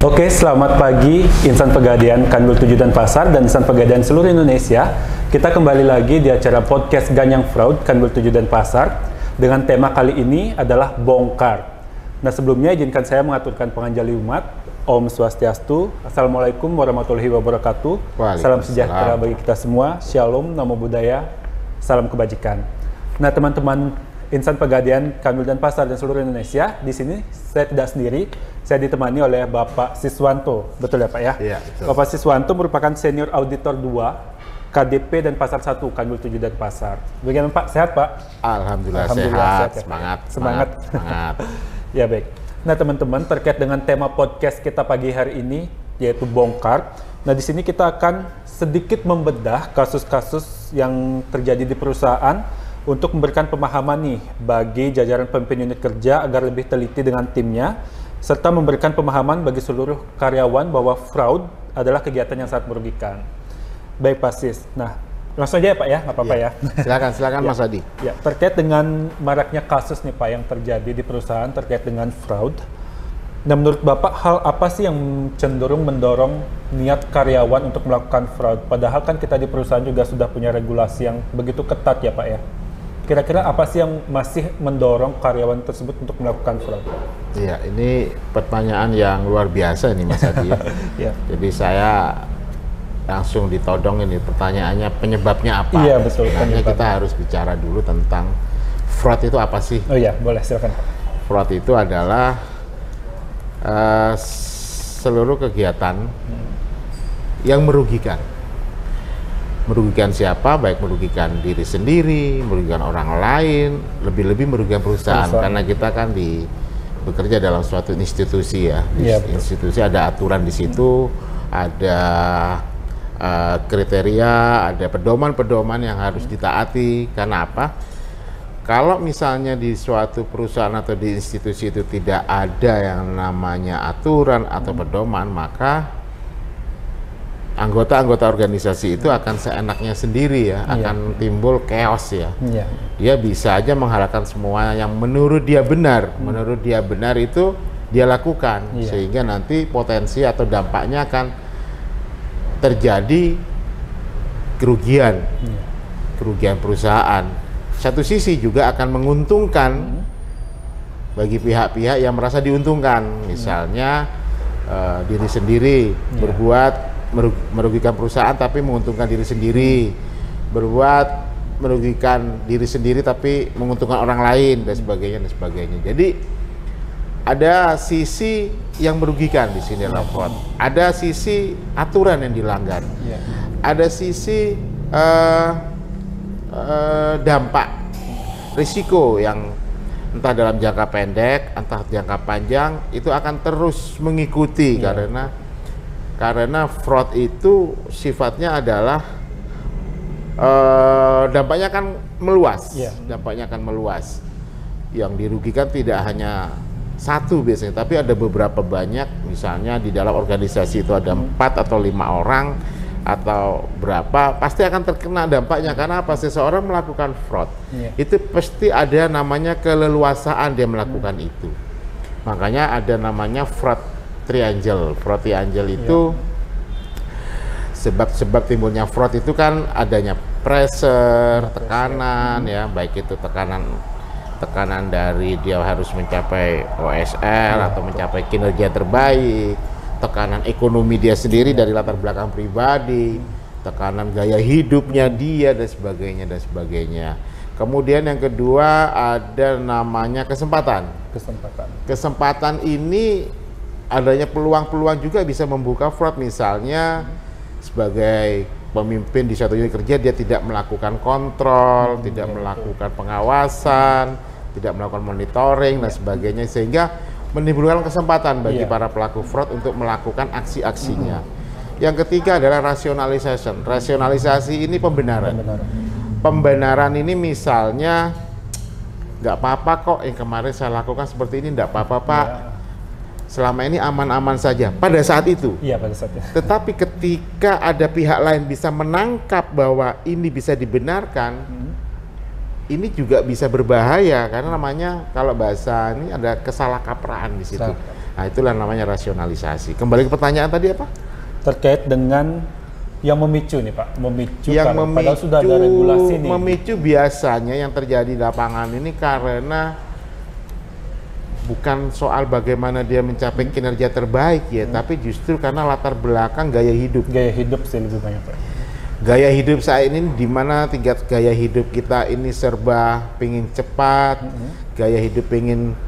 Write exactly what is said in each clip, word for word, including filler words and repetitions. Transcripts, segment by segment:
Oke, selamat pagi insan Pegadaian Kanwil tujuh Denpasar dan insan Pegadaian seluruh Indonesia. Kita kembali lagi di acara podcast Ganyang Fraud Kanwil tujuh Denpasar dengan tema kali ini adalah bongkar. Nah, sebelumnya izinkan saya mengaturkan penganjali umat. Om Swastiastu, Assalamualaikum warahmatullahi wabarakatuh. Salam sejahtera bagi kita semua. Shalom, Namo Buddhaya, salam kebajikan. Nah, teman-teman insan Pegadaian Kanwil Denpasar dan seluruh Indonesia, di sini saya tidak sendiri. Saya ditemani oleh Bapak Siswanto, betul ya Pak ya? Iya, betul. Bapak Siswanto merupakan senior auditor dua K D P Denpasar satu Kanwil tujuh Denpasar. Bagaimana Pak? Sehat Pak? Alhamdulillah, Alhamdulillah sehat, sehat ya, semangat, semangat, semangat. Ya baik. Nah teman-teman, terkait dengan tema podcast kita pagi hari ini, yaitu bongkar. Nah di sini kita akan sedikit membedah kasus-kasus yang terjadi di perusahaan untuk memberikan pemahaman nih bagi jajaran pemimpin unit kerja agar lebih teliti dengan timnya, serta memberikan pemahaman bagi seluruh karyawan bahwa fraud adalah kegiatan yang sangat merugikan. Baik Pak Sis. Nah, langsung aja ya Pak ya, nggak apa-apa ya. ya. Silakan, silakan ya. Mas Adi. Ya, terkait dengan maraknya kasus nih Pak yang terjadi di perusahaan terkait dengan fraud. Nah, menurut Bapak hal apa sih yang cenderung mendorong niat karyawan untuk melakukan fraud? Padahal kan kita di perusahaan juga sudah punya regulasi yang begitu ketat ya Pak ya. Kira-kira apa sih yang masih mendorong karyawan tersebut untuk melakukan fraud? Iya, ini pertanyaan yang luar biasa nih Mas Adi. ya. Jadi saya langsung ditodong ini pertanyaannya, penyebabnya apa? Iya betul. Sebenarnya kita harus bicara dulu tentang fraud itu apa sih? Oh iya, boleh silakan. Fraud itu adalah uh, seluruh kegiatan hmm. yang merugikan. Merugikan siapa? Baik merugikan diri sendiri, merugikan orang lain, lebih-lebih merugikan perusahaan. perusahaan. Karena kita kan di bekerja dalam suatu institusi ya. Di ya, institusi ada aturan di situ, ada uh, kriteria, ada pedoman-pedoman yang harus ditaati. Karena apa? Kalau misalnya di suatu perusahaan atau di institusi itu tidak ada yang namanya aturan atau hmm. pedoman, maka anggota-anggota organisasi itu akan seenaknya sendiri ya, iya. akan timbul chaos ya. Iya. Dia bisa aja mengharapkan semua yang menurut dia benar, hmm. menurut dia benar itu dia lakukan, iya. sehingga nanti potensi atau dampaknya akan terjadi kerugian, iya. kerugian perusahaan. Satu sisi juga akan menguntungkan hmm. bagi pihak-pihak yang merasa diuntungkan, misalnya hmm. uh, diri sendiri iya. berbuat merugikan perusahaan tapi menguntungkan diri sendiri, berbuat merugikan diri sendiri tapi menguntungkan orang lain dan sebagainya dan sebagainya. Jadi ada sisi yang merugikan di sini dalam fraud, ada sisi aturan yang dilanggar, ada sisi uh, uh, dampak risiko yang entah dalam jangka pendek, entah jangka panjang itu akan terus mengikuti ya. karena Karena fraud itu sifatnya adalah uh, dampaknya akan meluas, yeah. dampaknya akan meluas. Yang dirugikan tidak hanya satu biasanya, tapi ada beberapa banyak. Misalnya di dalam organisasi itu ada empat atau lima orang atau berapa, pasti akan terkena dampaknya. Karena apa? Seseorang melakukan fraud, yeah. itu pasti ada namanya keleluasaan dia melakukan hmm. itu. Makanya ada namanya fraud triangle. Fraud triangle itu sebab-sebab ya. timbulnya fraud itu kan adanya pressure, tekanan ya, baik itu tekanan tekanan dari dia harus mencapai O S R ya, atau mencapai kinerja terbaik, tekanan ekonomi dia sendiri ya. dari latar belakang pribadi, tekanan gaya hidupnya dia dan sebagainya dan sebagainya. Kemudian yang kedua ada namanya kesempatan. Kesempatan. Kesempatan ini adanya peluang-peluang juga bisa membuka fraud, misalnya sebagai pemimpin di suatu unit kerja dia tidak melakukan kontrol, hmm, tidak ya, melakukan betul. pengawasan, hmm. tidak melakukan monitoring ya. dan sebagainya, sehingga menimbulkan kesempatan bagi ya. para pelaku fraud untuk melakukan aksi-aksinya. Hmm. Yang ketiga adalah rationalization. Rasionalisasi ini pembenaran. Pembenaran, pembenaran ini misalnya nggak apa-apa kok yang kemarin saya lakukan seperti ini, nggak apa-apa Pak. Ya. Selama ini aman-aman saja pada saat itu. Iya, pada saat itu. Tetapi ketika ada pihak lain bisa menangkap bahwa ini bisa dibenarkan, hmm. ini juga bisa berbahaya karena namanya kalau bahasa ini ada kesalahkapraan di situ. Nah, itulah namanya rasionalisasi. Kembali ke pertanyaan tadi apa? Terkait dengan yang memicu nih Pak, memicu Yang karena memicu, padahal sudah ada regulasi nih. Memicu biasanya yang terjadi di lapangan ini karena bukan soal bagaimana dia mencapai kinerja terbaik ya, hmm. tapi justru karena latar belakang gaya hidup. Gaya hidup sih lebih banyak Pak. Gaya hidup saat ini di mana tingkat gaya hidup kita ini serba pengen cepat, hmm. gaya hidup pengen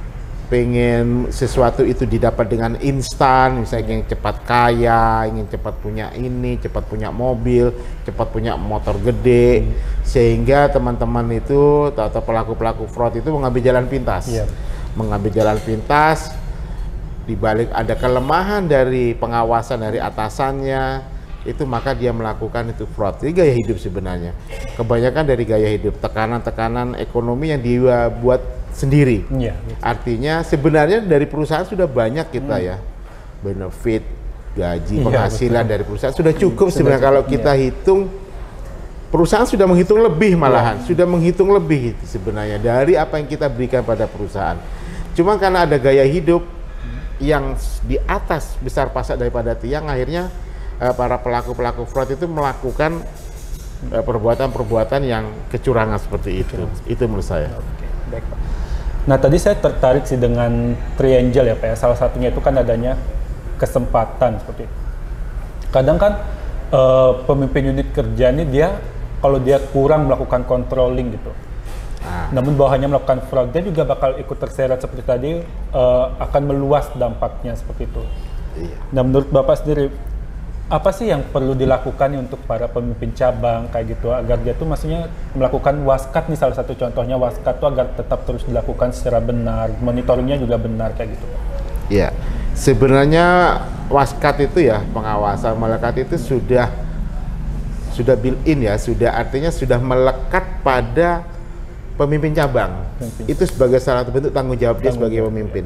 pengen sesuatu itu didapat dengan instan, misalnya ingin cepat kaya, ingin cepat punya ini, cepat punya mobil, cepat punya motor gede, hmm. sehingga teman-teman itu atau pelaku-pelaku fraud itu mengambil jalan pintas. Yeah. mengambil jalan pintas, dibalik ada kelemahan dari pengawasan dari atasannya, itu maka dia melakukan itu fraud. Ini gaya hidup sebenarnya. Kebanyakan dari gaya hidup, tekanan-tekanan ekonomi yang dia buat sendiri. Ya, artinya sebenarnya dari perusahaan sudah banyak kita hmm. ya, benefit, gaji, ya, penghasilan betul. Dari perusahaan sudah cukup sudah sebenarnya cukup, kalau kita ya. hitung. Perusahaan sudah menghitung lebih malahan, ya. sudah menghitung lebih sebenarnya dari apa yang kita berikan pada perusahaan. Cuma karena ada gaya hidup yang di atas besar pasak daripada tiang, akhirnya eh, para pelaku-pelaku fraud itu melakukan eh, perbuatan-perbuatan yang kecurangan seperti itu. Kecurangan. Itu menurut saya. Oke, baik Pak. Nah tadi saya tertarik sih dengan triangle ya Pak ya. Salah satunya itu kan adanya kesempatan seperti itu. Kadang kan eh, pemimpin unit kerja ini dia kalau dia kurang melakukan controlling gitu, ah. namun bawahannya melakukan fraud, dia juga bakal ikut terseret seperti tadi, uh, akan meluas dampaknya seperti itu. Iya. Nah menurut Bapak sendiri, apa sih yang perlu dilakukan untuk para pemimpin cabang kayak gitu, agar dia tuh maksudnya melakukan waskat nih, salah satu contohnya waskat tuh agar tetap terus dilakukan secara benar, monitoringnya juga benar kayak gitu. Iya, sebenarnya waskat itu ya, pengawasan melekat itu sudah sudah built-in ya, sudah artinya sudah melekat pada pemimpin cabang. Pemimpin. Itu sebagai salah satu bentuk tanggung jawab dia sebagai pemimpin.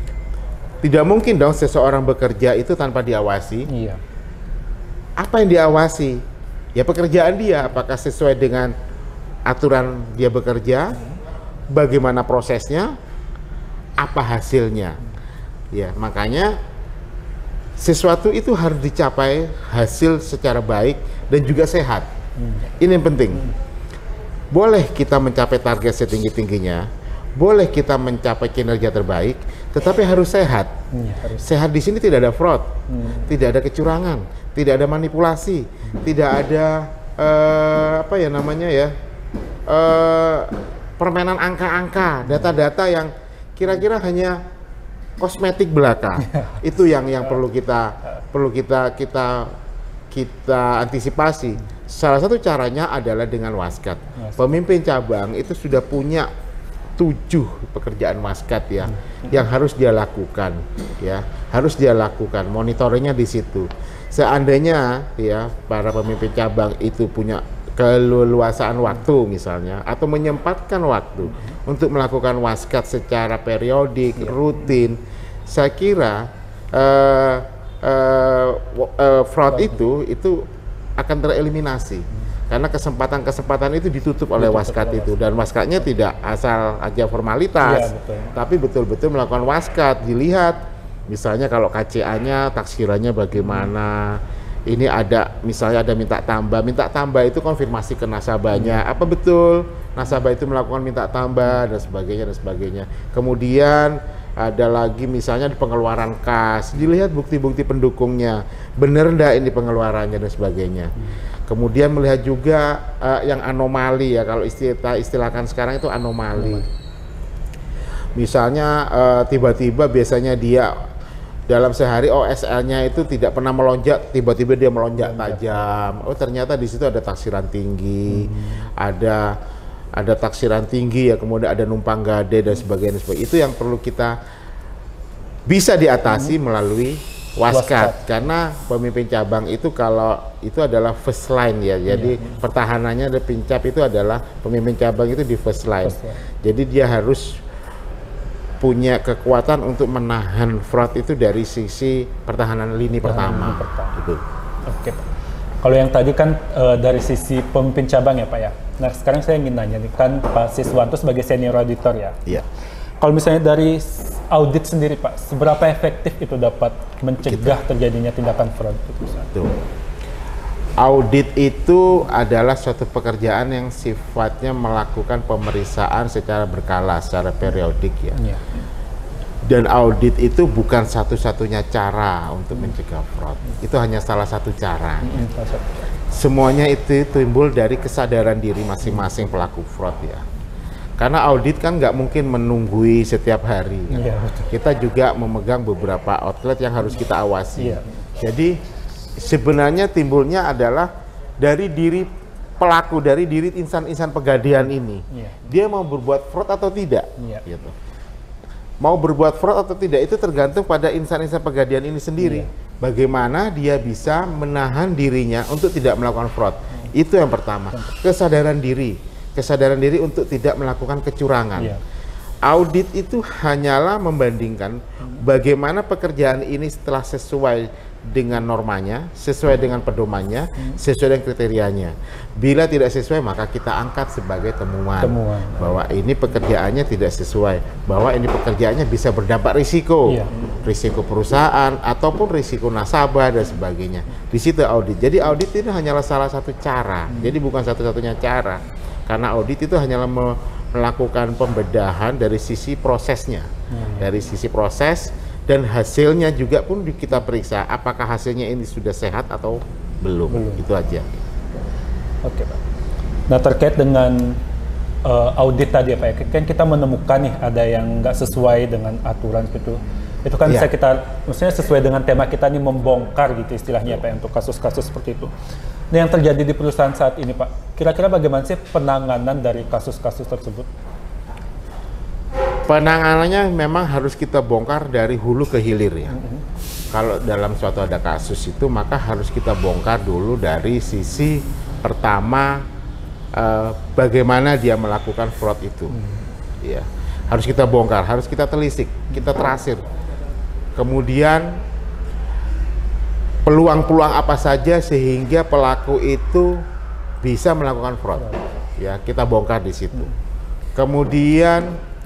Tidak mungkin dong seseorang bekerja itu tanpa diawasi. Iya. Apa yang diawasi? Ya pekerjaan dia, apakah sesuai dengan aturan dia bekerja, bagaimana prosesnya, apa hasilnya. Ya, makanya sesuatu itu harus dicapai hasil secara baik dan juga sehat. Hmm. Ini yang penting. Hmm. Boleh kita mencapai target setinggi-tingginya, boleh kita mencapai kinerja terbaik, tetapi harus sehat. Hmm, harus. Sehat di sini tidak ada fraud, hmm. tidak ada kecurangan, tidak ada manipulasi, hmm. tidak ada uh, apa ya namanya ya uh, permainan angka-angka, data-data yang kira-kira hanya kosmetik belaka. Itu yang yang perlu kita perlu kita kita kita antisipasi. Salah satu caranya adalah dengan waskat. Pemimpin cabang itu sudah punya tujuh pekerjaan waskat ya, hmm. yang harus dia lakukan ya, harus dia lakukan. Monitoringnya di situ. Seandainya ya para pemimpin cabang itu punya keleluasaan waktu misalnya, atau menyempatkan waktu hmm. untuk melakukan waskat secara periodik, ya. rutin, saya kira uh, uh, uh, fraud itu itu akan tereliminasi hmm. karena kesempatan-kesempatan itu ditutup oleh ditutup waskat oleh itu waskat. Dan waskatnya tidak asal aja formalitas, ya, betul. tapi betul-betul melakukan waskat, dilihat misalnya kalau K C A-nya taksirannya bagaimana. hmm. Ini ada, misalnya ada minta tambah, minta tambah itu konfirmasi ke nasabahnya, hmm. apa betul nasabah itu melakukan minta tambah dan sebagainya dan sebagainya. Kemudian ada lagi misalnya di pengeluaran kas, dilihat bukti-bukti pendukungnya, bener enggak ini pengeluarannya dan sebagainya. Hmm. Kemudian melihat juga uh, yang anomali ya, kalau istilah istilahkan sekarang itu anomali. Hmm. Misalnya uh, tiba-tiba biasanya dia dalam sehari O S L-nya itu tidak pernah melonjak, tiba-tiba dia melonjak tajam. Oh ternyata di situ ada taksiran tinggi, hmm. ada ada taksiran tinggi ya, kemudian ada numpang gade dan sebagainya. Itu yang perlu kita bisa diatasi hmm. melalui waskat. waskat. Karena pemimpin cabang itu kalau itu adalah first line ya, jadi hmm. pertahanannya dari pincap itu adalah pemimpin cabang itu di first line. First line. Jadi dia harus punya kekuatan untuk menahan fraud itu dari sisi pertahanan lini pertama. Lini pertama. Gitu. Oke Pak. Kalau yang tadi kan e, dari sisi pemimpin cabang ya Pak ya. Nah sekarang saya ingin nanya nih, kan Pak Siswanto sebagai senior auditor ya. Iya. Kalau misalnya dari audit sendiri Pak, seberapa efektif itu dapat mencegah kita. terjadinya tindakan fraud? Itu. Audit itu adalah suatu pekerjaan yang sifatnya melakukan pemeriksaan secara berkala, secara periodik ya. ya. Dan audit itu bukan satu-satunya cara untuk mencegah fraud. Itu hanya salah satu cara. Hmm, ya. Semuanya itu timbul dari kesadaran diri masing-masing pelaku fraud ya. Karena audit kan nggak mungkin menunggui setiap hari. Ya, kita juga memegang beberapa outlet yang harus kita awasi. Ya. Jadi sebenarnya timbulnya adalah dari diri pelaku, dari diri insan-insan pegadaian ini. Ya. Dia mau berbuat fraud atau tidak. Ya. Gitu. Mau berbuat fraud atau tidak itu tergantung pada insan-insan pegadaian ini sendiri. Ya. Bagaimana dia bisa menahan dirinya untuk tidak melakukan fraud. Ya. Itu yang pertama. Kesadaran diri. Kesadaran diri untuk tidak melakukan kecurangan. Ya. Audit itu hanyalah membandingkan hmm. bagaimana pekerjaan ini setelah sesuai dengan normanya, sesuai dengan pedomannya, hmm. sesuai dengan kriterianya. Bila tidak sesuai, maka kita angkat sebagai temuan, temuan. bahwa ini pekerjaannya tidak sesuai, bahwa ini pekerjaannya bisa berdampak risiko, iya. risiko perusahaan ataupun risiko nasabah dan sebagainya. Di situ audit. Jadi audit itu hanyalah salah satu cara. Hmm. Jadi bukan satu-satunya cara. Karena audit itu hanyalah melakukan pembedahan dari sisi prosesnya, hmm. dari sisi proses. Dan hasilnya juga pun kita periksa apakah hasilnya ini sudah sehat atau belum, belum. Itu aja. Oke Pak. Nah terkait dengan uh, audit tadi ya Pak, kan kita menemukan nih ada yang nggak sesuai dengan aturan gitu. Itu kan ya. bisa kita, maksudnya sesuai dengan tema kita nih membongkar gitu istilahnya Pak untuk kasus-kasus seperti itu. Nah yang terjadi di perusahaan saat ini Pak, kira-kira bagaimana sih penanganan dari kasus-kasus tersebut? Penanganannya memang harus kita bongkar dari hulu ke hilir ya. Mm-hmm. Kalau dalam suatu ada kasus itu maka harus kita bongkar dulu dari sisi pertama eh, bagaimana dia melakukan fraud itu. Mm-hmm. Ya, harus kita bongkar, harus kita telisik, kita trasir. Kemudian peluang-peluang apa saja sehingga pelaku itu bisa melakukan fraud. Ya, kita bongkar di situ. Mm-hmm. Kemudian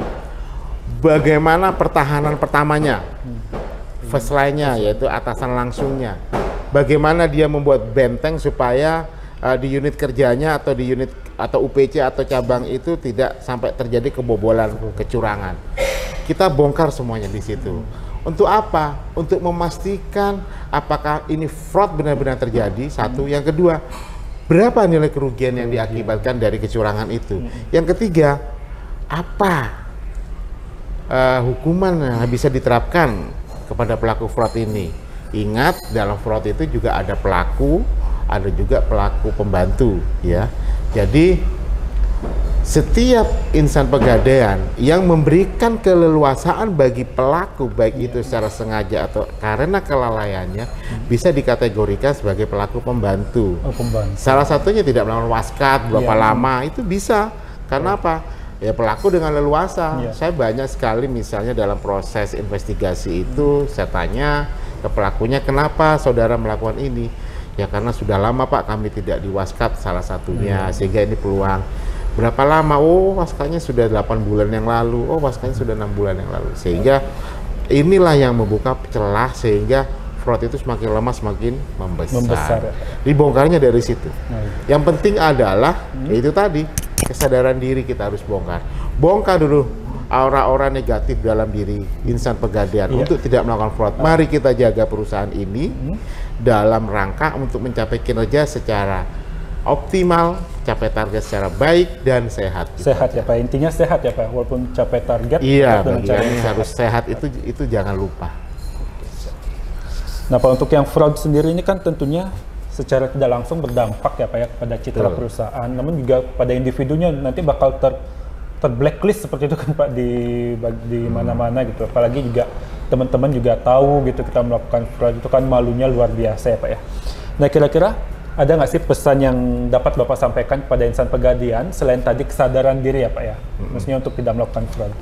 bagaimana pertahanan pertamanya, first line-nya yaitu atasan langsungnya. Bagaimana dia membuat benteng supaya uh, di unit kerjanya atau di unit atau U P C atau cabang itu tidak sampai terjadi kebobolan, kecurangan. Kita bongkar semuanya di situ. Untuk apa? Untuk memastikan apakah ini fraud benar-benar terjadi. Satu, yang kedua, berapa nilai kerugian yang diakibatkan dari kecurangan itu. Yang ketiga, apa Uh, hukuman yang bisa diterapkan kepada pelaku fraud ini. Ingat, dalam fraud itu juga ada pelaku, ada juga pelaku pembantu ya. Jadi setiap insan pegadaian yang memberikan keleluasaan bagi pelaku, baik itu secara sengaja atau karena kelalaiannya, hmm. bisa dikategorikan sebagai pelaku pembantu. Oh, pembantu. Salah satunya tidak melakukan waskat berapa ya. lama, itu bisa. Karena apa? Ya pelaku dengan leluasa. Yeah. Saya banyak sekali misalnya dalam proses investigasi itu, saya tanya ke pelakunya, kenapa saudara melakukan ini? Ya karena sudah lama Pak kami tidak diwaskat salah satunya, yeah. sehingga ini peluang. Berapa lama? Oh waskatnya sudah delapan bulan yang lalu, oh waskatnya sudah enam bulan yang lalu. Sehingga inilah yang membuka celah sehingga fraud itu semakin lama semakin membesar. membesar. Dibongkarnya dari situ. Nah, iya. Yang penting adalah hmm. itu tadi, kesadaran diri kita harus bongkar. Bongkar dulu aura-aura negatif dalam diri insan pegadaian iya. untuk tidak melakukan fraud. Ah. Mari kita jaga perusahaan ini hmm. dalam rangka untuk mencapai kinerja secara optimal, capai target secara baik dan sehat. Sehat ya Pak, intinya sehat ya Pak, walaupun capai target. Iya, bagiannya harus sehat, itu itu jangan lupa. Nah Pak, untuk yang fraud sendiri ini kan tentunya secara tidak langsung berdampak ya Pak ya pada citra Betul. perusahaan, namun juga pada individunya nanti bakal ter terblacklist seperti itu kan Pak di di mana-mana gitu. Apalagi juga teman-teman juga tahu gitu kita melakukan fraud, itu kan malunya luar biasa ya Pak ya. Nah kira-kira ada nggak sih pesan yang dapat Bapak sampaikan kepada insan pegadaian selain tadi kesadaran diri ya Pak ya, maksudnya untuk tidak melakukan fraud?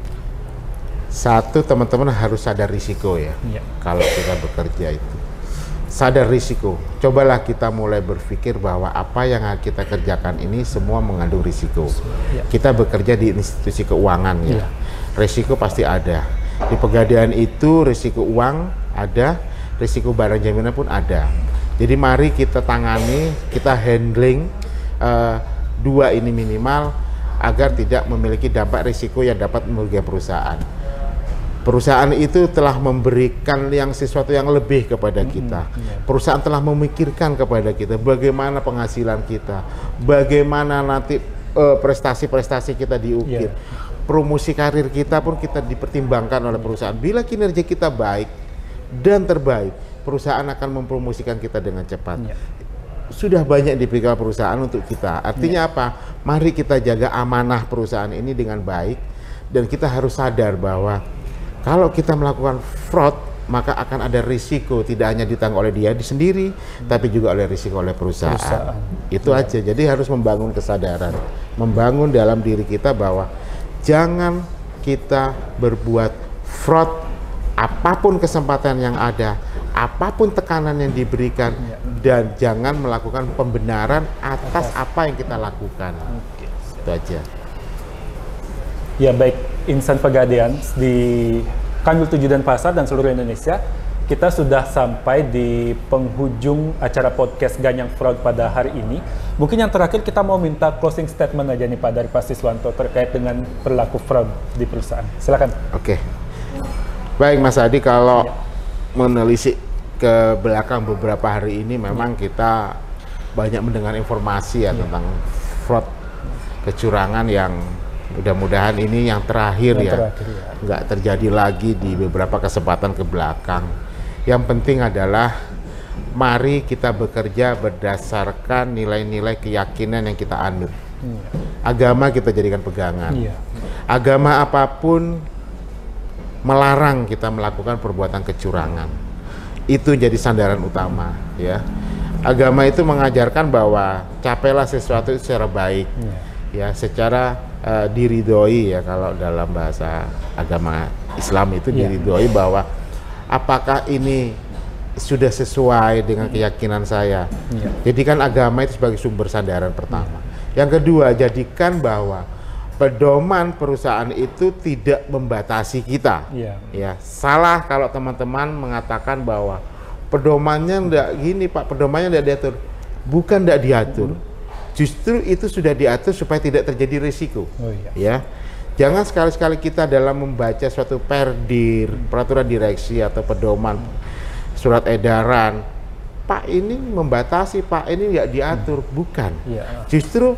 Satu, teman-teman harus sadar risiko ya, ya. Kalau kita bekerja itu sadar risiko. Cobalah kita mulai berpikir bahwa apa yang kita kerjakan ini semua mengandung risiko. Ya. Kita bekerja di institusi keuangan ya, ya. Risiko pasti ada. Di Pegadaian itu risiko uang ada, risiko barang jaminan pun ada. Jadi mari kita tangani, kita handling uh, dua ini minimal agar tidak memiliki dampak risiko yang dapat merugikan perusahaan. Perusahaan itu telah memberikan yang sesuatu yang lebih kepada kita. Perusahaan telah memikirkan kepada kita bagaimana penghasilan kita, bagaimana nanti uh, prestasi-prestasi kita diukir. Yeah. Promosi karir kita pun kita dipertimbangkan oleh perusahaan. Bila kinerja kita baik dan terbaik, perusahaan akan mempromosikan kita dengan cepat. Yeah. Sudah banyak diberikan perusahaan untuk kita. Artinya yeah. apa? Mari kita jaga amanah perusahaan ini dengan baik, dan kita harus sadar bahwa kalau kita melakukan fraud, maka akan ada risiko tidak hanya ditanggung oleh dia sendiri, hmm. tapi juga oleh risiko oleh perusahaan. perusahaan. Itu ya. aja. Jadi harus membangun kesadaran, membangun dalam diri kita bahwa jangan kita berbuat fraud, apapun kesempatan yang ada, apapun tekanan yang diberikan, ya. dan jangan melakukan pembenaran atas, atas apa yang kita lakukan. Oke. Itu aja. Ya baik, insan Pegadaian di Kanwil tujuh Denpasar dan seluruh Indonesia, kita sudah sampai di penghujung acara podcast Ganyang Fraud pada hari ini. Mungkin yang terakhir kita mau minta closing statement aja nih Pak dari Pak Siswanto terkait dengan perilaku fraud di perusahaan. Silakan. Oke. Baik Mas Adi, kalau ya. menelisik ke belakang beberapa hari ini memang ya. kita banyak mendengar informasi ya, ya. tentang fraud, kecurangan yang mudah-mudahan ini yang terakhir yang ya, terakhir, ya, nggak terjadi lagi di beberapa kesempatan ke belakang. Yang penting adalah mari kita bekerja berdasarkan nilai-nilai keyakinan yang kita anut. Ya. Agama kita jadikan pegangan. Ya. Agama apapun melarang kita melakukan perbuatan kecurangan. Itu jadi sandaran utama. Ya. Agama itu mengajarkan bahwa capailah sesuatu secara baik, ya, ya secara Uh, diridhoi ya, kalau dalam bahasa agama Islam itu yeah. diridhoi bahwa apakah ini sudah sesuai dengan keyakinan saya. Yeah. Jadikan agama itu sebagai sumber sandaran pertama. Yeah. Yang kedua, jadikan bahwa pedoman perusahaan itu tidak membatasi kita. Yeah. Ya, salah kalau teman-teman mengatakan bahwa pedomannya enggak gini Pak, pedomannya enggak diatur. Bukan enggak diatur. Mm-hmm. Justru itu sudah diatur supaya tidak terjadi risiko. Oh, iya. Ya, jangan sekali-sekali kita dalam membaca suatu perdir, peraturan direksi atau pedoman, surat edaran, Pak ini membatasi, Pak ini nggak diatur, hmm. bukan. Yeah. Justru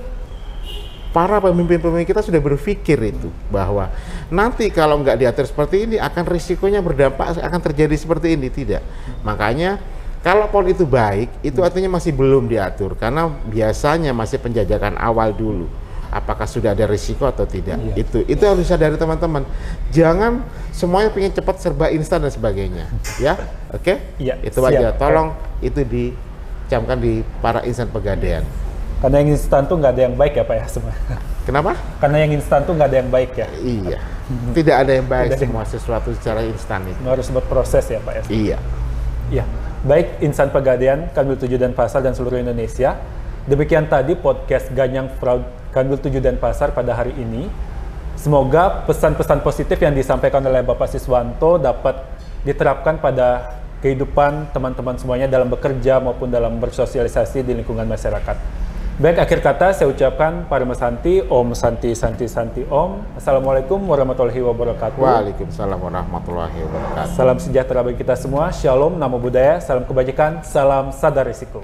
para pemimpin-pemimpin kita sudah berpikir itu bahwa nanti kalau nggak diatur seperti ini akan risikonya berdampak, akan terjadi seperti ini, tidak. Makanya kalaupun itu baik, itu artinya masih belum diatur, karena biasanya masih penjajakan awal dulu. Apakah sudah ada risiko atau tidak? Iya. Itu itu harus sadari teman-teman. Jangan semuanya pengen cepat serba instan dan sebagainya, ya. Oke? Okay? Iya, itu siap. Aja. Tolong itu dicamkan di para insan Pegadaian. Karena yang instan tuh nggak ada yang baik ya Pak ya semua. Kenapa? Karena yang instan tuh nggak ada yang baik ya. Iya. Tidak ada yang baik semua sesuatu secara instan itu. Harus berproses ya Pak ya. Iya. Iya. Baik insan Pegadaian, Kanwil tujuh Denpasar dan seluruh Indonesia. Demikian tadi podcast Ganyang Fraud Kanwil tujuh Denpasar pada hari ini. Semoga pesan-pesan positif yang disampaikan oleh Bapak Siswanto dapat diterapkan pada kehidupan teman-teman semuanya dalam bekerja maupun dalam bersosialisasi di lingkungan masyarakat. Baik, akhir kata saya ucapkan Parima Santi, Om Santi Santi Santi Om. Assalamualaikum warahmatullahi wabarakatuh. Waalaikumsalam warahmatullahi wabarakatuh. Salam sejahtera bagi kita semua. Shalom, namo buddhaya, salam kebajikan, salam sadar risiko.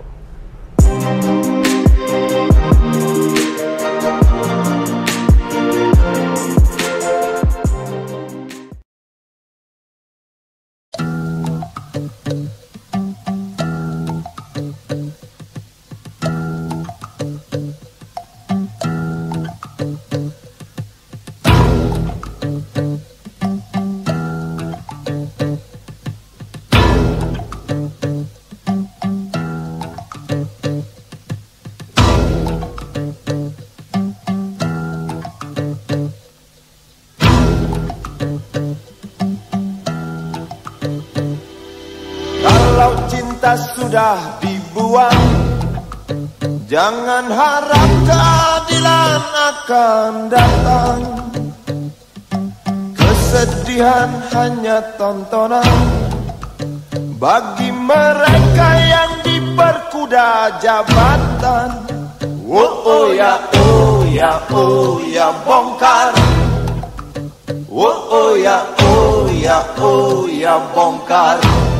Sudah dibuang, jangan harap keadilan akan datang. Kesedihan Kesedihan hanya tontonan bagi mereka yang diperkuda jabatan. Oh, oh ya, oh ya, oh ya, bongkar. Oh, oh ya, oh ya, oh ya, bongkar.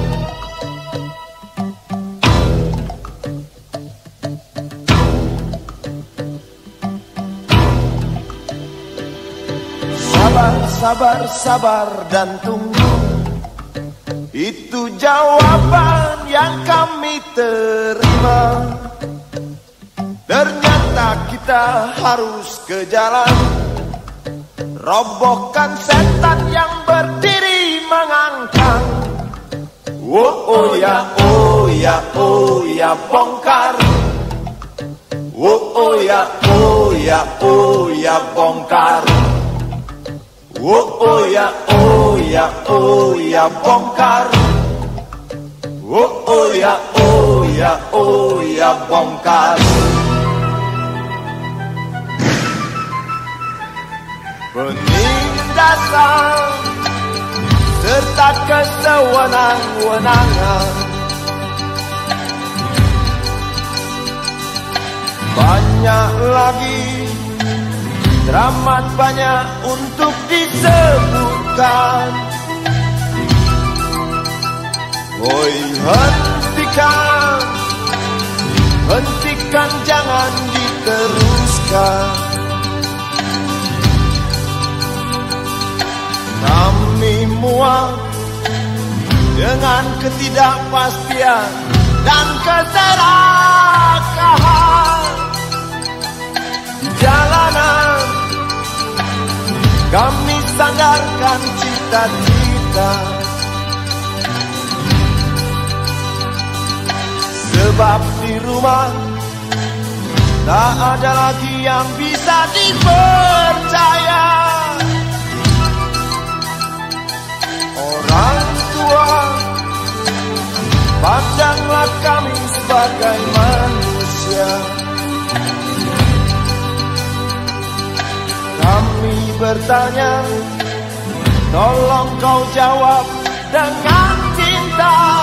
Sabar, sabar, sabar dan tunggu. Itu jawaban yang kami terima. Ternyata kita harus ke jalan, robohkan setan yang berdiri mengangkang. Oh, oh ya, oh ya, oh ya, bongkar. Oh, oh ya, oh ya, oh ya, bongkar. Oh, oh ya, oh ya, oh ya, bongkar. Oh, oh ya, oh ya, oh ya, bongkar. Penindasan serta kesewenang-wenangan, banyak lagi, teramat banyak untuk disebutkan. Oi, hentikan, hentikan, jangan diteruskan. Kami muak dengan ketidakpastian dan keserakahan di jalanan. Kami sandarkan cita-cita, sebab di rumah tak ada lagi yang bisa dipercaya. Orang tua, pandanglah kami sebagai manusia. Kami bertanya, tolong kau jawab dengan cinta.